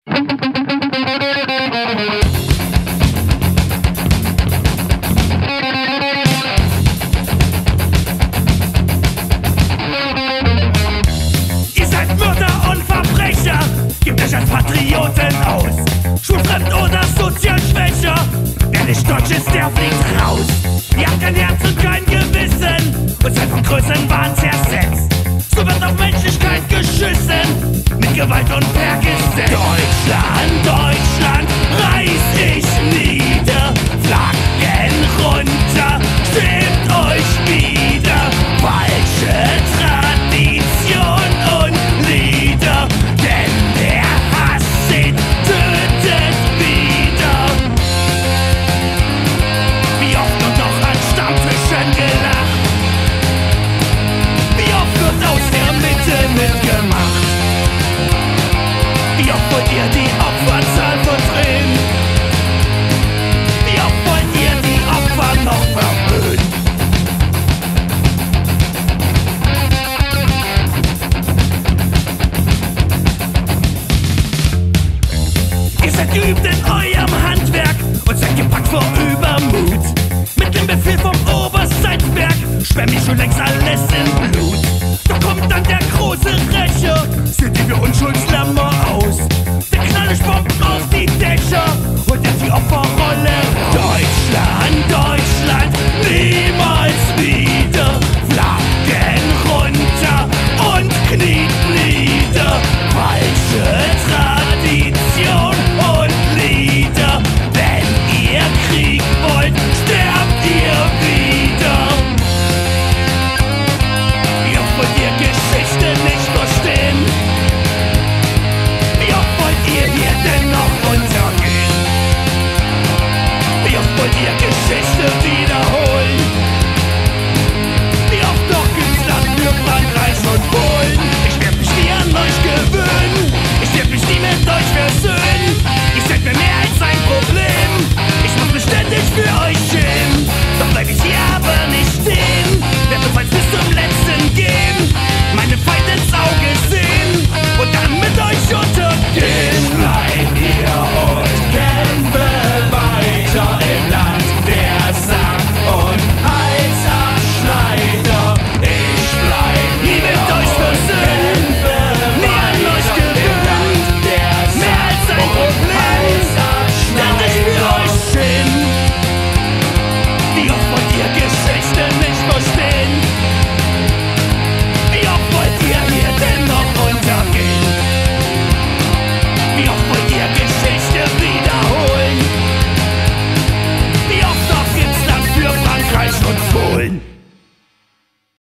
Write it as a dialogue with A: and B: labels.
A: Ihr seid Mörder und Verbrecher, gebt euch als Patrioten aus. Schulfremd oder sozial schwächer, wer nicht deutsch ist, der fliegt raus. Ihr habt kein Herz und kein Gewissen und seid von Größenwahn zersetzt. So wird auf Menschlichkeit geschissen, mit Gewalt und per Gesetz. Deutschland, Deutschland, reiß ich nieder. Flaggen runter, stimmt euch wieder. Falsche Tradition und Lieder, denn der Hass ihn tötet wieder. Wie oft wird noch an Stammtischen gelacht? Wie oft wird aus der Mitte mitgemacht? Wie oft wollt ihr die Opferzahl verdrehen? Wie oft wollt ihr die Opfer noch verhöhnen? Ihr seid geübt in eurem Handwerk und seid gepackt vor Übermut. Mit dem Befehl vom Obersalzberg schwemmt mich schon längst alles in Blut. Doch kommt dann der große Rächer, seht ihr wir Unschuldslamm